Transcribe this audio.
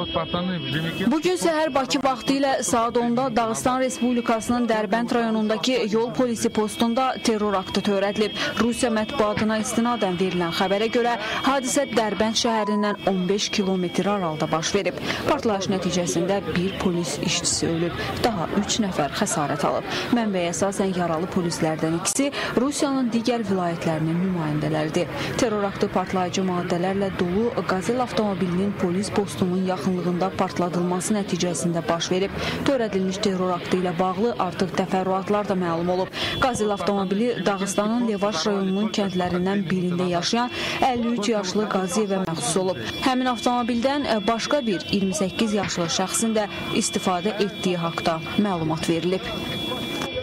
Bugün səhər Bakı vaxtı ilə saat 10-da Dağıstan Respublikasının Dərbənd rayonundakı yol polisi postunda terror aktı törədilib. Rusiya mətbuatına istinadən verilən xəbərə görə hadisə Dərbənd şəhərindən 15 kilometr aralıda baş verib. Partlayış nəticəsində bir polis işçisi ölüb, daha 3 nəfər xəsarət alıb. Mənbəyə əsasən yaralı polislərdən ikisi Rusiyanın digər vilayətlərinin nümayəndələridir. Terror aktı partlayıcı maddələrlə dolu Qazel avtomobilinin polis postunun yaxınlığında partladılması nəticəsində baş verib. Törədilmiş terror aktı ilə bağlı artıq təfərrüatlar da məlum olub. Qazel avtomobili Dağıstanın Levaş rayonunun kəndlərindən birində yaşayan 53 yaşlı Qaziyevə məxsus olub. Həmin avtomobildən başqa bir 28 yaşlı şəxsin də istifadə etdiyi haqda məlumat verilib.